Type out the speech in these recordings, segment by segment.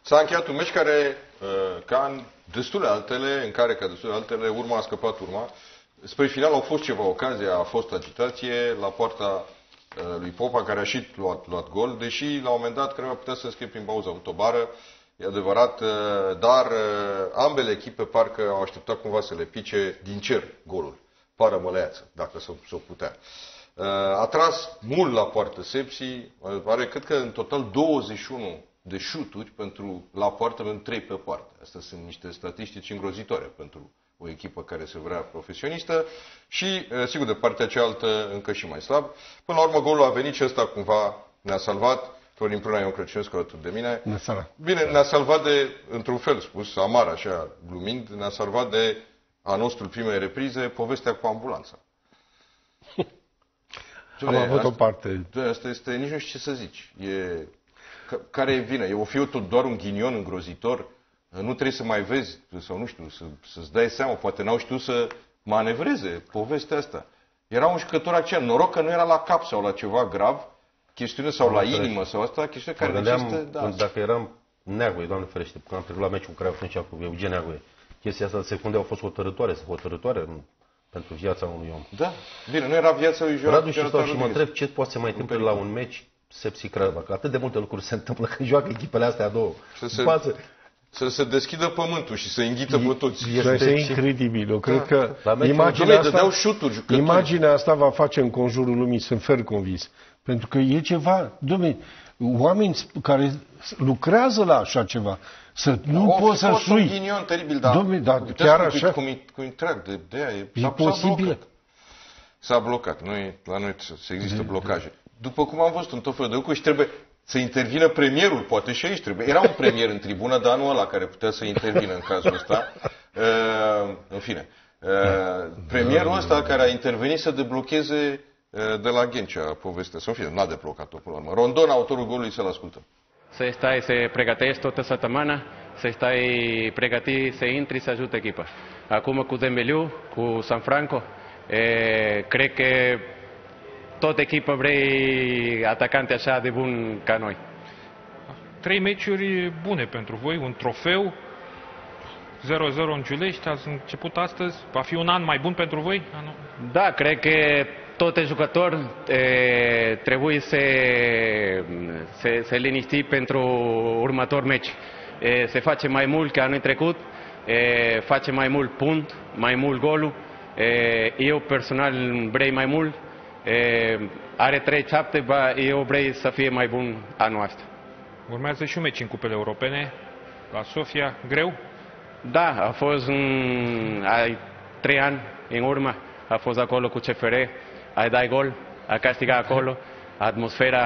S-a încheiat un meci care, ca în destule altele, în care, ca destule altele, urma a scăpat urma. Spre final au fost ceva ocazie, a fost agitație la poarta lui Popa, care a și luat gol, deși la un moment dat cred că putea să scrie prin pauză, a avut o bară, e adevărat, dar ambele echipe parcă au așteptat cumva să le pice din cer golul. Pară măleață, dacă s-o putea. A tras mult la poartă Sepsi, are cred că în total 21 de șuturi la poartă, pentru 3 pe poartă. Astea sunt niște statistici îngrozitoare pentru o echipă care se vrea profesionistă și, sigur, de partea cealaltă încă și mai slab. Până la urmă, golul a venit și ăsta cumva ne-a salvat. Florin Pruna, Ion Crăciunescu alături de mine. Bine, ne-a salvat de, într-un fel spus, amar, așa, glumind, ne-a salvat de a nostru primei reprize, povestea cu ambulanța. Am avut o parte. Asta este, nici nu știu ce să zici. Care e vina? O fi doar un ghinion îngrozitor? Nu trebuie să mai vezi, sau nu știu, să-ți dai seama, poate n-au știut să manevreze povestea asta. Era un jucător aceea, noroc că nu era la cap sau la ceva grav, chestiune sau la inimă sau asta, chestiune care necesită... Da. Dacă eram Neagoie, Doamne ferește, când am trecut la meciul cu Craiova Fântânea cu Eugen Neagoie, chestia asta de secunde au fost hotărătoare pentru viața unui om. Da, bine, nu era viața lui Jonathan. Radu, și stau și mă întreb ce poate să mai întâmple la un meci Sepsi Craiova, că atât de multe lucruri se întâmplă când joacă echipele astea a două. Să se deschidă pământul și să înghită pe toți. Este incredibil. Eu cred că imaginea asta va face în conjurul lumii, sunt fer convins. Pentru că e ceva, oameni care lucrează la așa ceva, să nu poți să sui. Un ghinion teribil, dar chiar așa. Cum îi trag de aia, e posibil. S-a blocat. La noi să există blocaje. După cum am văzut în tot felul de lucruri și trebuie să intervină premierul, poate și aici trebuie. Era un premier în tribună, dar nu ăla care putea să intervină în cazul ăsta. În fine. Premierul ăsta care a intervenit să deblocheze de la Ghencea povestea. Să fie, n-a deblocat-o până la urmă. Rondon, autorul golului, să-l ascultăm. Să stai să pregătești toată săptămâna, să stai pregătit să intri să ajute echipa. Acum cu Dembélé, cu Sanfranco, cred că tot echipa vrei atacante așa de bun ca noi. 3 meciuri bune pentru voi, un trofeu, 0-0 în Giulești, ați început astăzi, va fi un an mai bun pentru voi? Da, cred că toate jucători trebuie să liniști pentru următor meci. Se face mai mult ca anul trecut, face mai mult punct, mai mult golul. Eu personal vrei mai mult. Are 3-7, eu vrei să fie mai bun anul ăsta. Urmează și un meci în cupele europene, la Sofia, greu? Da, a fost 3 ani în urmă, a fost acolo cu CFR, a dat gol, a castigat acolo, atmosfera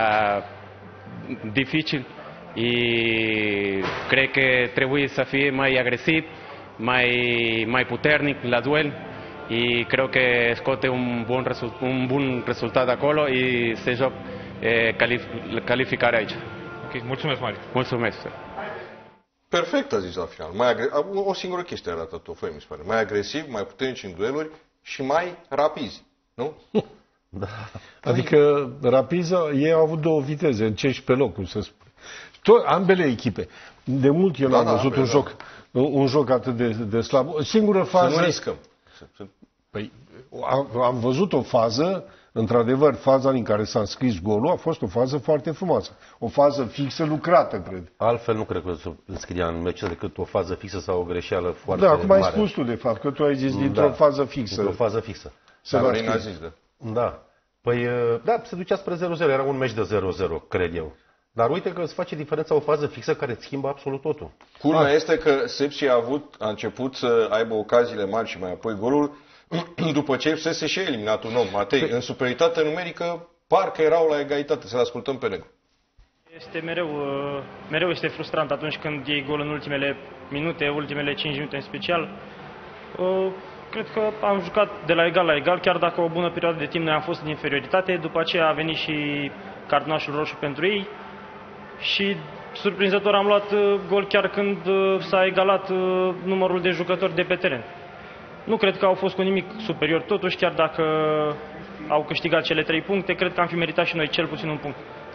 dificil și cred că trebuie să fie mai agresiv, mai puternic la duel. Și cred că scoate un bun rezultat acolo și se joc calificarea aici. Ok, mulțumesc, Mariu. Mulțumesc. Perfect a zis la final. O singură chestie a arătat Ofoi, mi se pare. Mai agresiv, mai puternici în dueluri și mai rapizi, nu? Da. Adică rapiza, ei au avut 2 viteze, încerci pe loc, cum să spune. Ambele echipe. De mult eu n-am văzut un joc atât de slab. Singură fază... Să nu riscăm. Păi, am văzut o fază, într-adevăr, faza în care s-a înscris golul a fost o fază foarte frumoasă. O fază fixă lucrată, cred. Altfel nu cred că se înscria în meci decât o fază fixă sau o greșeală foarte mare. Da, acum ai spus tu, de fapt, că tu ai zis dintr-o fază fixă. Dintr-o fază fixă. Florin a zis, da. Da. Păi, da, se ducea spre 0-0, era un meci de 0-0, cred eu. Dar uite că îți face diferența o fază fixă care îți schimbă absolut totul. Culmea este că Sepsi a început să aibă ocaziile mari și mai apoi golul după ce fusese și eliminat un om, Matei. În superioritate numerică, parcă erau la egalitate. Să-l ascultăm pe Negru. Este mereu este frustrant atunci când iei gol în ultimele minute, ultimele 5 minute în special. Cred că am jucat de la egal la egal, chiar dacă o bună perioadă de timp noi am fost în inferioritate. După aceea a venit și cartonașul roșu pentru ei și surprinzător am luat gol chiar când s-a egalat numărul de jucători de pe teren. Nu cred că au fost cu nimic superior, totuși, chiar dacă au câștigat cele 3 puncte, cred că am fi meritat și noi cel puțin un punct.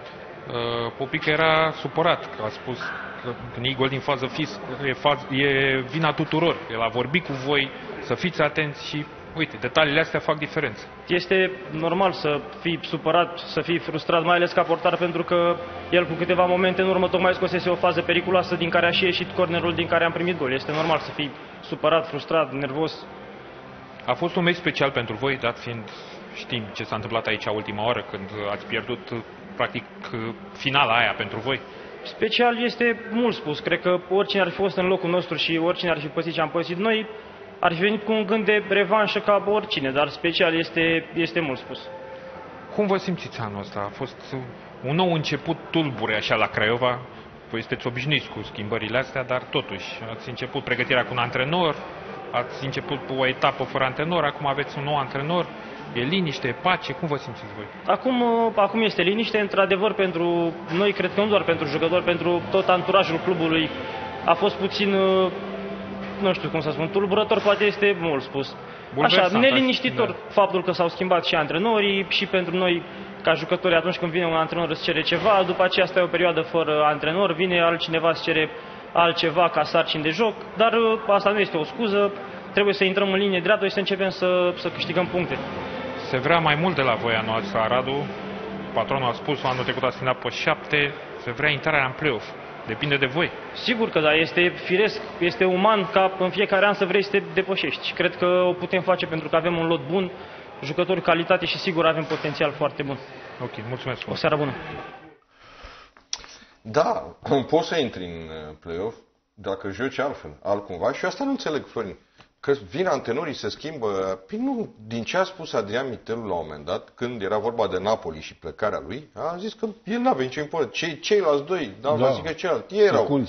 Popică era supărat, că a spus că când iei gol din fază fix, e vina tuturor. El a vorbit cu voi, să fiți atenți și, uite, detaliile astea fac diferență. Este normal să fii supărat, să fii frustrat, mai ales ca portar, pentru că el cu câteva momente în urmă tocmai scosese o fază periculoasă din care a și ieșit cornerul din care am primit gol. Este normal să fii supărat, frustrat, nervos. A fost un meci special pentru voi, dat fiind, știm ce s-a întâmplat aici ultima oară, când ați pierdut, practic, finala aia pentru voi. Special este mult spus. Cred că oricine ar fi fost în locul nostru și oricine ar fi pățit ce am pățit noi, ar fi venit cu un gând de revanșă ca oricine, dar special este mult spus. Cum vă simțiți anul ăsta? A fost un nou început tulbure așa la Craiova. Voi sunteți obișnuiți cu schimbările astea, dar totuși ați început pregătirea cu un antrenor, ați început o etapă fără antrenor, acum aveți un nou antrenor. E liniște, e pace, cum vă simțiți voi? Acum este liniște, într-adevăr, pentru noi, cred că nu doar pentru jucători, pentru tot anturajul clubului. A fost puțin, nu știu cum să spun, tulburător, poate este mult spus. Așa, neliniștitor faptul că s-au schimbat și antrenorii și pentru noi, ca jucători, atunci când vine un antrenor îți cere ceva, după aceea stai o perioadă fără antrenor, vine altcineva îți cere altceva ca sarcini de joc, dar asta nu este o scuză, trebuie să intrăm în linie dreaptă și să începem să câștigăm puncte. Se vrea mai mult de la voi anul ăsta, Radu. Patronul a spus, anul trecut ați terminat pe 7, se vrea intrarea în play-off. Depinde de voi. Sigur că da, este firesc, este uman ca în fiecare an să vrei să te depășești. Și cred că o putem face pentru că avem un lot bun, jucători calitate și sigur avem potențial foarte bun. Ok, mulțumesc. O seară bună. Da, poți să intri în play-off dacă joci altcumva și asta nu înțeleg, Florin. Că vin antrenorii, se schimbă. Păi nu, din ce a spus Adrian Mitelu la un moment dat, când era vorba de Napoli și plecarea lui, a zis că el n-avea nicio importanță. Ceilalți doi, da, zic că ceilalți, ei erau.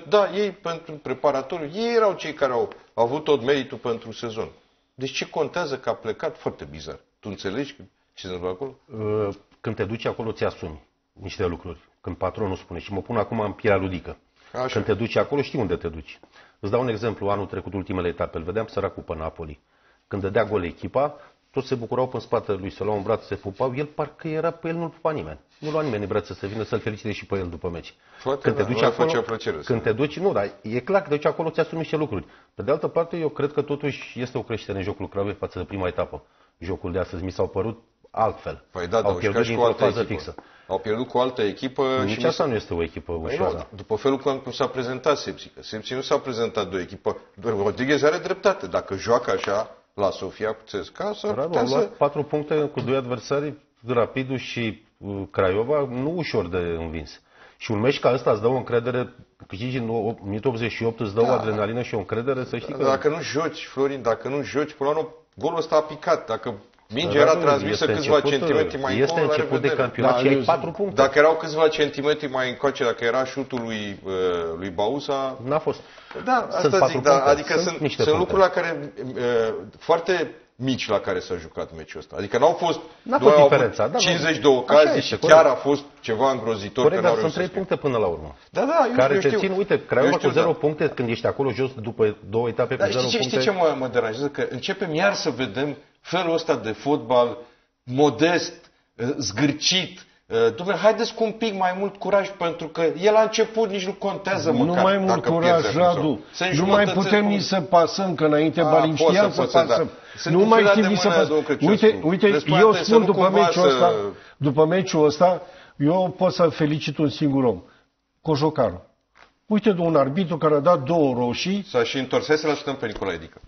Ei pentru preparatoriu, ei erau cei care au avut tot meritul pentru sezon. Deci ce contează că a plecat? Foarte bizar. Tu înțelegi ce se întâmplă acolo? Când te duci acolo, ți asumi niște lucruri. Când patronul spune, și mă pun acum în pielea ludică. Așa. Când te duci acolo, știi unde te duci. Îți dau un exemplu, anul trecut, ultimele etape, îl vedeam săracul pe Napoli. Când dădea gol echipa, toți se bucurau pe spatele lui, se luau în brațe, se pupau, el parcă era pe el, nu-l pupa nimeni. Nu lua nimeni în brațe să vină să-l felicite și pe el după meci. Când te duci acolo, când te duci, nu, dar e clar că de aici acolo ți asumi niște lucruri. Pe de altă parte, eu cred că totuși este o creștere în jocul Craiovei față de prima etapă. Jocul de astăzi mi s-au părut altfel. Păi da, au pierdut și cu altă echipă. Fixă. Au pierdut cu altă echipă. Nici asta nu este o echipă ușoară. După felul cum s-a prezentat Sepsi. Sepsi nu s-a prezentat de o echipă. Rodriguez are dreptate. Dacă joacă așa la Sofia cu CSKA, au luat 4 puncte cu 2 adversari, Rapidul și Craiova, nu ușor de învins. Și un meci ca ăsta îți dă o încredere, câștigi în minutul 88, îți dă o adrenalină și o încredere, să știi că... Dacă nu joci, Florin, dacă nu joci, până la urmă, golul ăsta a picat. Dacă mingea era transmisă câțiva centimetri mai încolo, este început de campionat și ai 4 puncte. Dacă erau câțiva centimetri mai încoace, dacă era șutul lui Bausa... N-a fost. Da, asta zic, da, adică sunt lucruri la care, foarte mici la care s-a jucat meciul ăsta. Adică n-au fost diferența, 50 de ocazii și chiar a fost ceva îngrozitor. Corect, dar sunt 3 puncte până la urmă. Da, care te țin, uite, Craiova cu 0 puncte, când ești acolo jos după 2 etape cu 0 puncte. Știi ce mă deranjează? Că începem iar să vedem felul ăsta de fotbal modest, zgârcit. Dumnezeu, haideți cu un pic mai mult curaj, pentru că el a început, nici nu contează măcar. Nu mai mult curaj, Radu. Nu mai putem nici să pasăm, că înainte Balin știam să pasăm. Nu mai știm nici să pasăm. Uite, eu spun după meciul ăsta, eu pot să felicit un singur om, Cojocaru. Uite de un arbitru care a dat 2 roșii. S-a și întors. Hai să-l ascultăm pe Nicolae Dică.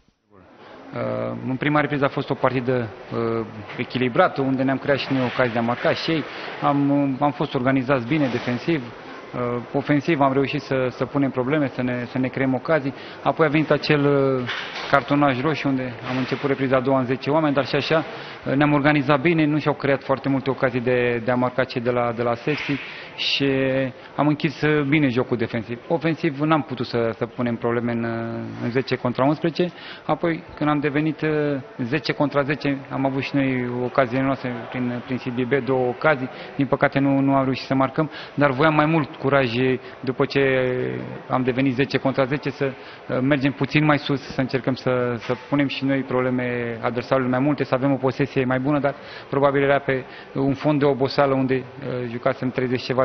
În prima repriză a fost o partidă echilibrată, unde ne-am creat și noi ocazii de a marca și ei. Am fost organizați bine, defensiv. Ofensiv am reușit să punem probleme, să ne creăm ocazii. Apoi a venit acel cartonaj roșu, unde am început repriza a doua în 10 oameni, dar și așa ne-am organizat bine, nu și-au creat foarte multe ocazii de a marca cei de la Sepsi și am închis bine jocul defensiv. Ofensiv n-am putut să punem probleme în 10 contra 11, apoi când am devenit 10 contra 10 am avut și noi ocaziile noastre prin CDB, 2 ocazii, din păcate nu am reușit să marcăm, dar voiam mai mult curaj după ce am devenit 10 contra 10 să mergem puțin mai sus, să încercăm să punem și noi probleme adversarului mai multe, să avem o posesie mai bună, dar probabil era pe un fond de oboseală unde jucasem 30 ceva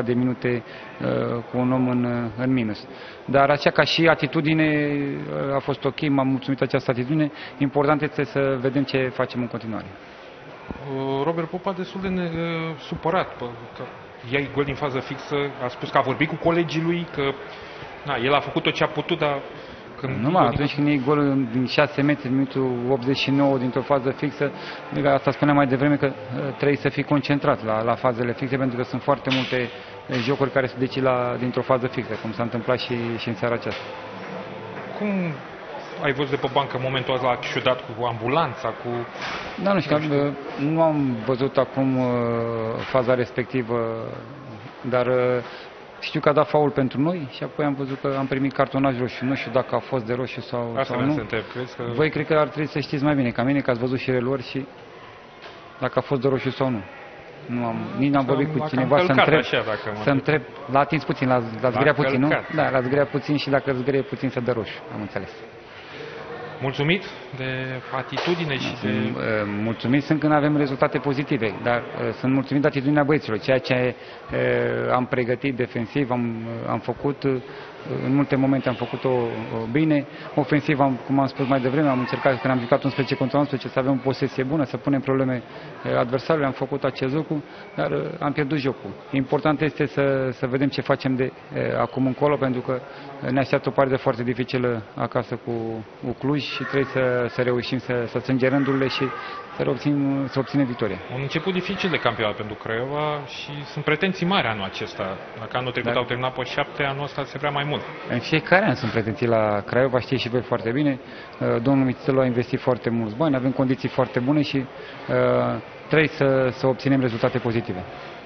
de minute cu un om în minus. Dar așa ca și atitudine a fost ok, m-am mulțumit această atitudine. Important este să vedem ce facem în continuare. Robert Popa destul de supărat că iai gol din fază fixă, a spus că a vorbit cu colegii lui, că el a făcut tot ce a putut, dar numai atunci când iei gol din 6 metri, minutul 89 dintr-o fază fixă, asta spuneam mai devreme că trebuie să fii concentrat la fazele fixe, pentru că sunt foarte multe jocuri care se decid dintr-o fază fixă, cum s-a întâmplat și în seara aceasta. Cum ai văzut de pe bancă în momentul ăsta, la ciudat cu ambulanța, cu... Da, nu știu, nu am văzut acum faza respectivă, dar știu că a dat faul pentru noi și apoi am văzut că am primit cartonaj roșu. Nu știu dacă a fost de roșu sau nu. Voi cred că ar trebui să știți mai bine ca mine, că ați văzut și reluări și dacă a fost de roșu sau nu. Nici n-am vorbit cu cineva să întreb. L-a atins puțin, l-a zgâriat puțin, nu? Da, l-a zgâriat puțin și dacă zgârie puțin să dă roșu, am înțeles. Mulțumit de atitudine și de... Mulțumit sunt când avem rezultate pozitive, dar sunt mulțumit de atitudinea băieților. Ceea ce am pregătit defensiv, am făcut, în multe momente am făcut-o bine. Ofensiv, cum am spus mai devreme, am încercat când am jucat 11 contra 11 să avem o posesie bună, să punem probleme adversarului, am făcut acest lucru, dar am pierdut jocul. Important este să vedem ce facem de acum încolo, pentru că ne așteaptă o parte foarte dificilă acasă cu Cluj și trebuie să reușim să strângem rândurile și să obținem victoria. Un început dificil de campionat pentru Craiova și sunt pretenții mari anul acesta. Dacă anul trecut au terminat pe 7, anul ăsta se vrea mai mult. În fiecare an sunt pretenții la Craiova, știți și voi foarte bine. Domnul Mițelu a investit foarte mulți bani, avem condiții foarte bune și trebuie să obținem rezultate pozitive.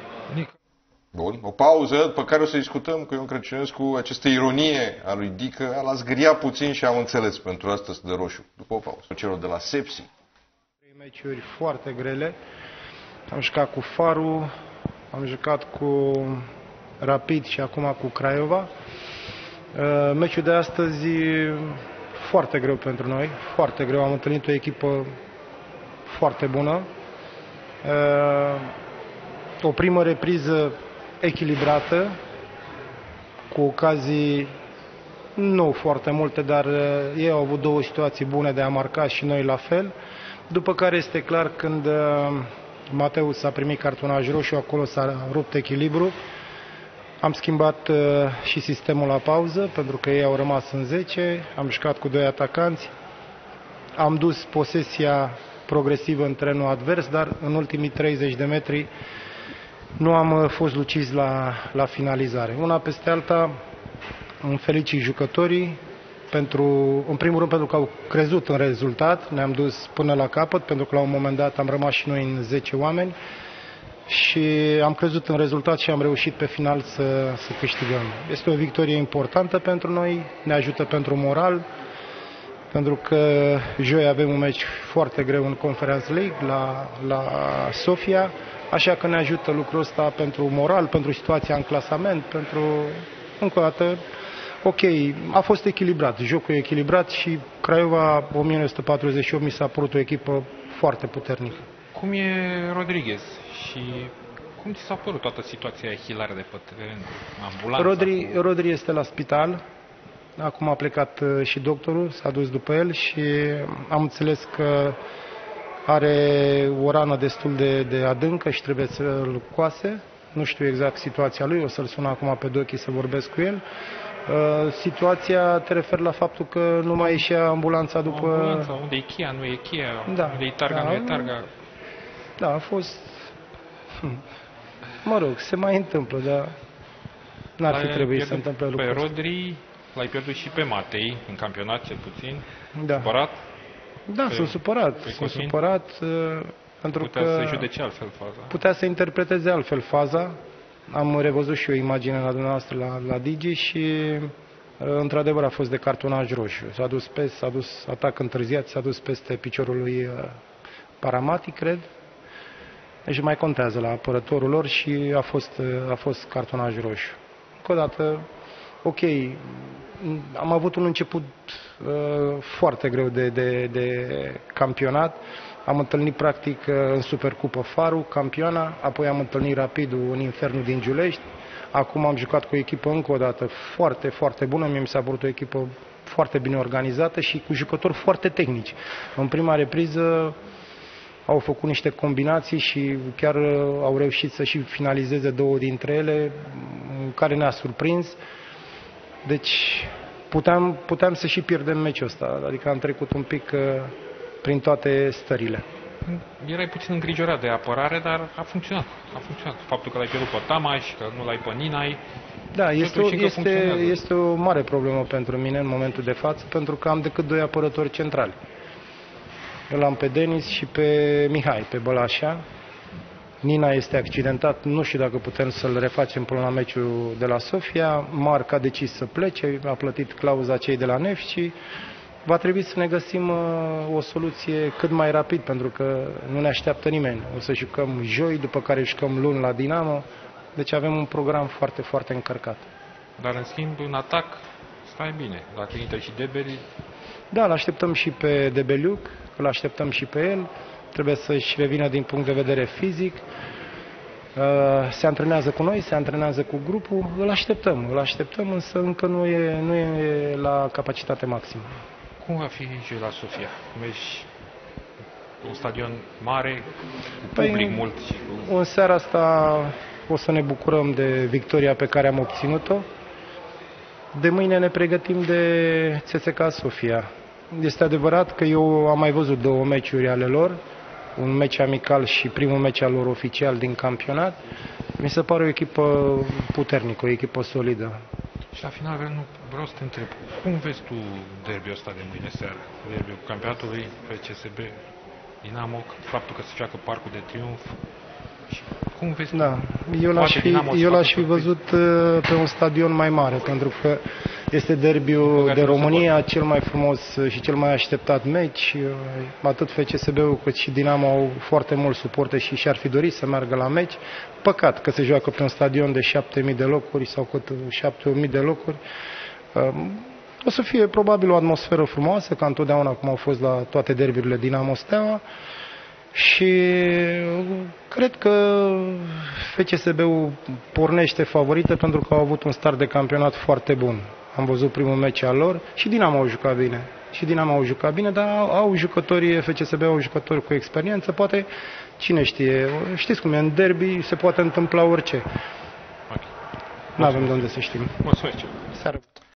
Bun, o pauză pe care o să discutăm cu Ion Crăciunescu, această ironie a lui Dică, l-a zgâriat puțin și am înțeles pentru asta de roșu. După o pauză, celor de la Sepsi. Meciuri foarte grele. Am jucat cu Faru, am jucat cu Rapid și acum cu Craiova. Meciul de astăzi foarte greu pentru noi, foarte greu. Am întâlnit o echipă foarte bună. O primă repriză echilibrată, cu ocazii nu foarte multe, dar ei au avut două situații bune de a marca și noi la fel. După care este clar, când Mateus a primit cartonaj roșu, acolo s-a rupt echilibru. Am schimbat și sistemul la pauză, pentru că ei au rămas în 10. Am jucat cu 2 atacanți. Am dus posesia progresivă în terenul advers, dar în ultimii 30 de metri nu am fost luciți la finalizare. Una peste alta, îmi felicit jucătorii, în primul rând pentru că au crezut în rezultat, ne-am dus până la capăt, pentru că la un moment dat am rămas și noi în 10 oameni și am crezut în rezultat și am reușit pe final să câștigăm. Este o victorie importantă pentru noi, ne ajută pentru moral, pentru că joi avem un meci foarte greu în Conference League la Sofia, așa că ne ajută lucrul ăsta pentru moral, pentru situația în clasament, pentru, încă o dată, ok, a fost echilibrat, jocul e echilibrat și Craiova 1948 mi s-a părut o echipă foarte puternică. Cum e Rodriguez și cum ți s-a părut toată situația hilară de pe teren, ambulanța? Rodri este la spital, acum a plecat și doctorul, s-a dus după el și am înțeles că are o rană destul de adâncă și trebuie să-l coase. Nu știu exact situația lui, o să-l sun acum pe Dochi să vorbesc cu el. Situația te refer la faptul că nu mai ieșea ambulanța după... Ambulanța, unde e cheia, nu e cheia, unde e targa, nu e targa. Da, a fost... Mă rog, se mai întâmplă, dar n-ar fi trebuit să se întâmple lucrul. Pe Rodri l-ai pierdut și pe Matei, în campionat cel puțin. Da. Supărat? Da, sunt supărat. Sunt supărat pentru că... Putea să judece altfel faza. Putea să interpreteze altfel faza. Am revăzut și eu imaginea la dumneavoastră la Digi și într-adevăr a fost de cartonaj roșu. S-a dus atac întârziat, s-a dus peste piciorul lui Paramati, cred. Deci mai contează la apărătorul lor și a fost cartonaj roșu. Încă o dată, ok, am avut un început foarte greu de campionat. Am întâlnit practic în Supercupă Faru, campioana, apoi am întâlnit Rapidul în Infernul din Giulești, Acum am jucat cu o echipă încă o dată foarte, foarte bună. Mie mi s-a părut o echipă foarte bine organizată și cu jucători foarte tehnici. În prima repriză au făcut niște combinații și chiar au reușit să și finalizeze 2 dintre ele, care ne-a surprins. Deci puteam să și pierdem meciul ăsta, adică am trecut un pic prin toate stările. Erai puțin îngrijorat de apărare, dar a funcționat. A funcționat. Faptul că l-ai pierdut pe Tamaș, că nu l-ai pe Ninai. Da, este o mare problemă pentru mine în momentul de față, pentru că am decât 2 apărători centrali. Îl am pe Denis și pe Mihai, pe Bălașa. Nina este accidentat, nu știu dacă putem să-l refacem până la meciul de la Sofia. Marc a decis să plece, a plătit clauza cei de la Nef și va trebui să ne găsim o soluție cât mai rapid, pentru că nu ne așteaptă nimeni. O să jucăm joi, după care jucăm luni la Dinamo, deci avem un program foarte, foarte încărcat. Dar în schimb, în atac, stai bine. Dacă intră și Debeli... Da, îl așteptăm și pe Debeliuc, îl așteptăm și pe el. Trebuie să-și revină din punct de vedere fizic. Se antrenează cu noi, se antrenează cu grupul. Îl așteptăm, însă încă nu e la capacitate maximă. Cum va fi joi la Sofia? Vezi un stadion mare, cu public mult. Și cu... În seara asta o să ne bucurăm de victoria pe care am obținut-o. De mâine ne pregătim de CSKA Sofia. Este adevărat că eu am mai văzut 2 meciuri ale lor, un meci amical și primul meci al lor oficial din campionat. Mi se pare o echipă puternică, o echipă solidă. Și la final vreau să te întreb, cum vezi tu derbiul ăsta de mâine seară? Derbiul campionatului FCSB Dinamo, faptul că se joacă Parcul de Triunf. Și cum vezi da, eu l-aș fi văzut pe un stadion mai mare, pentru că este derbiul de România, cel mai frumos și cel mai așteptat meci. Atât FCSB-ul cât și Dinamo au foarte mult suporte și și-ar fi dorit să meargă la meci. Păcat că se joacă pe un stadion de 7.000 de locuri sau cât 7.000 de locuri. O să fie probabil o atmosferă frumoasă, ca întotdeauna cum au fost la toate derbiurile Dinamo Steaua. Și cred că FCSB-ul pornește favorită pentru că au avut un start de campionat foarte bun. Am văzut primul meci al lor și Dinamo au jucat bine. Dar au jucători, FCSB au jucători cu experiență, poate, cine știe, știți cum e, în derby se poate întâmpla orice. Nu avem de unde să știm. Mulțumesc.